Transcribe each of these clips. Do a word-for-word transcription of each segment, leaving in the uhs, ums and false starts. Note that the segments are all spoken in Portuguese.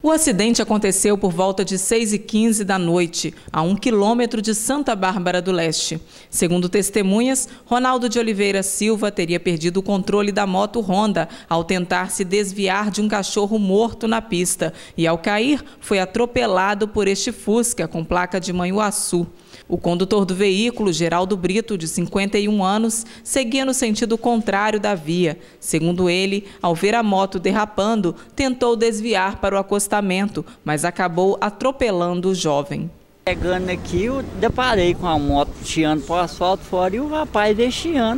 O acidente aconteceu por volta de seis e quinze da noite, a um quilômetro de Santa Bárbara do Leste. Segundo testemunhas, Ronaldo de Oliveira Silva teria perdido o controle da moto Honda ao tentar se desviar de um cachorro morto na pista e, ao cair, foi atropelado por este Fusca com placa de Manhuaçu. O condutor do veículo, Geraldo Brito, de cinquenta e um anos, seguia no sentido contrário da via. Segundo ele, ao ver a moto derrapando, tentou desviar para o acostamento, mas acabou atropelando o jovem. Chegando aqui, eu deparei com a moto chiando para o asfalto fora e o rapaz veio chiando.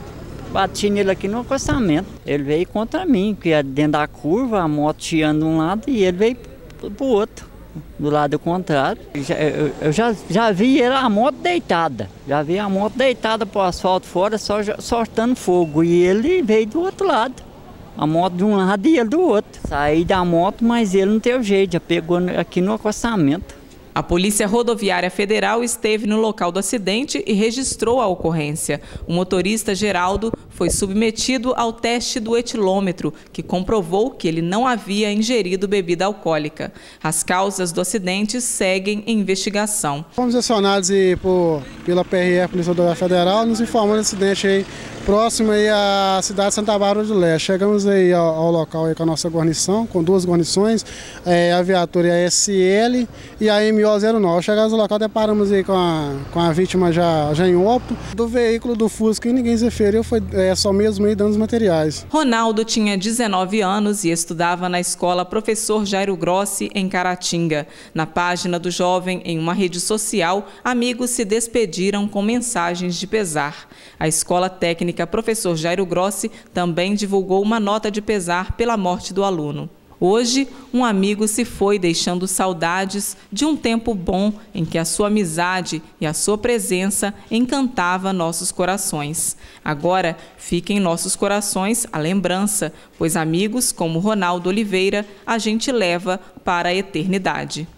Bati nele aqui no acostamento. Ele veio contra mim, que é dentro da curva, a moto chiando de um lado e ele veio para o outro. Do lado contrário, eu, eu já, já vi ele, a moto deitada, já vi a moto deitada para o asfalto fora, só soltando fogo, e ele veio do outro lado, a moto de um lado e ele do outro. Saí da moto, mas ele não teve jeito, já pegou aqui no acostamento. A Polícia Rodoviária Federal esteve no local do acidente e registrou a ocorrência. O motorista Geraldo foi submetido ao teste do etilômetro, que comprovou que ele não havia ingerido bebida alcoólica. As causas do acidente seguem em investigação. Fomos acionados aí por, pela P R F, Polícia Rodoviária Federal, nos informando do acidente aí próximo aí à cidade de Santa Bárbara do Leste. Chegamos aí ao, ao local aí com a nossa guarnição, com duas guarnições, é, a viatura a S L e a M O zero nove. Chegamos no local, deparamos aí com a, com a vítima já, já em óbito. Do veículo do Fusca, e ninguém se feriu, foi é, só mesmo aí danos materiais. Ronaldo tinha dezenove anos e estudava na escola Professor Jairo Grossi, em Caratinga. Na página do jovem, em uma rede social, amigos se despediram com mensagens de pesar. A escola técnica Professor Jairo Grossi também divulgou uma nota de pesar pela morte do aluno. Hoje, um amigo se foi deixando saudades de um tempo bom em que a sua amizade e a sua presença encantava nossos corações. Agora, fica em nossos corações a lembrança, pois amigos como Ronaldo Oliveira a gente leva para a eternidade.